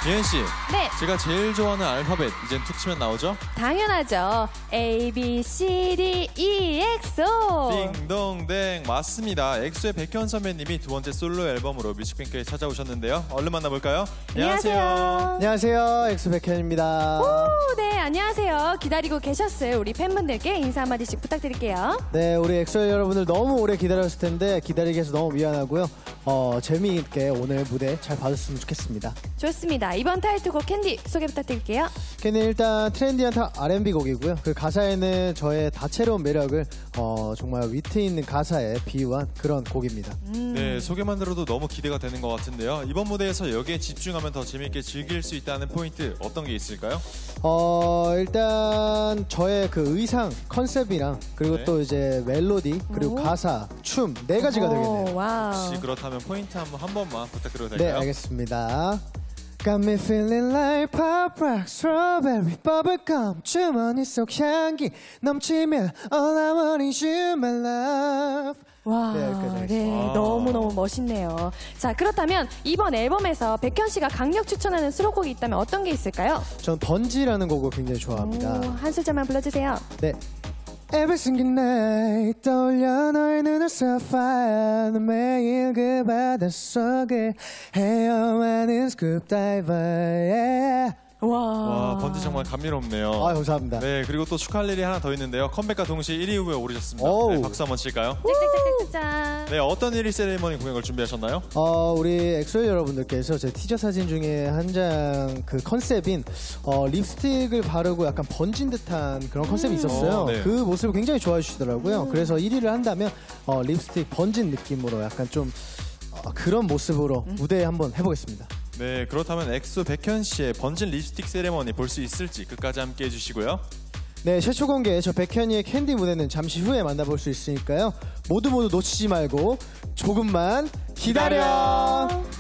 예은 씨. 네. 제가 제일 좋아하는 알파벳 이젠 툭 치면 나오죠? 당연하죠. A, B, C, D, E, 엑소. 딩동댕 맞습니다. 엑소의 백현 선배님이 두 번째 솔로 앨범으로 뮤직뱅크에 찾아오셨는데요. 얼른 만나볼까요? 안녕하세요. 안녕하세요. 엑소 백현입니다. 오, 네, 안녕하세요. 기다리고 계셨을 우리 팬분들께 인사 한마디씩 부탁드릴게요. 네, 우리 엑소 여러분들 너무 오래 기다렸을 텐데 기다리게 해서 너무 미안하고요. 재미있게 오늘 무대 잘 봐줬으면 좋겠습니다. 좋습니다. 이번 타이틀곡 캔디 소개 부탁드릴게요. 캔디 일단 트렌디한 R&B 곡이고요. 그 가사에는 저의 다채로운 매력을 정말 위트 있는 가사에 비유한 그런 곡입니다. 네, 소개만 들어도 너무 기대가 되는 것 같은데요. 이번 무대에서 여기에 집중하면 더 재밌게 즐길 수 있다는 포인트 어떤 게 있을까요? 일단 저의 그 의상 컨셉이랑 그리고 네. 또 이제 멜로디 그리고 가사, 춤 네 가지가 되겠네요. 와우. 혹시 그렇다면 포인트 한 번만 부탁드려도 네, 될까요? 알겠습니다. Got me feeling like pop rock, strawberry, bubblegum 주머니 속 향기 넘치면 all I want is you, my love. 와, 네, 여기까지 하겠습니다. 네, 너무너무 멋있네요. 자, 그렇다면 이번 앨범에서 백현 씨가 강력 추천하는 수록곡이 있다면 어떤 게 있을까요? 전 번지라는 곡을 굉장히 좋아합니다. 오, 한 소절만 불러주세요. 네. Every single night 떠올려 너의 눈을 sapphire 매일 그 바닷속을 헤엄하는 scuba diver yeah. 와, 번지 정말 감미롭네요. 아, 감사합니다. 네, 그리고 또 축하할 일이 하나 더 있는데요. 컴백과 동시에 1위 후보에 오르셨습니다. 오우. 네, 박수 한번 칠까요? 짠. 네, 어떤 1위 세리머니 공약을 준비하셨나요? 우리 엑소엘 여러분들께서 제 티저 사진 중에 한 장 그 컨셉인 립스틱을 바르고 약간 번진 듯한 그런 컨셉이 있었어요. 네. 그 모습을 굉장히 좋아해 주시더라고요. 그래서 1위를 한다면 립스틱 번진 느낌으로 약간 좀 그런 모습으로 무대에 한번 해보겠습니다. 네, 그렇다면 엑소 백현 씨의 번진 립스틱 세리머니 볼 수 있을지 끝까지 함께 해주시고요. 네, 최초 공개 저 백현이의 캔디 무대는 잠시 후에 만나볼 수 있으니까요. 모두 놓치지 말고 조금만 기다려.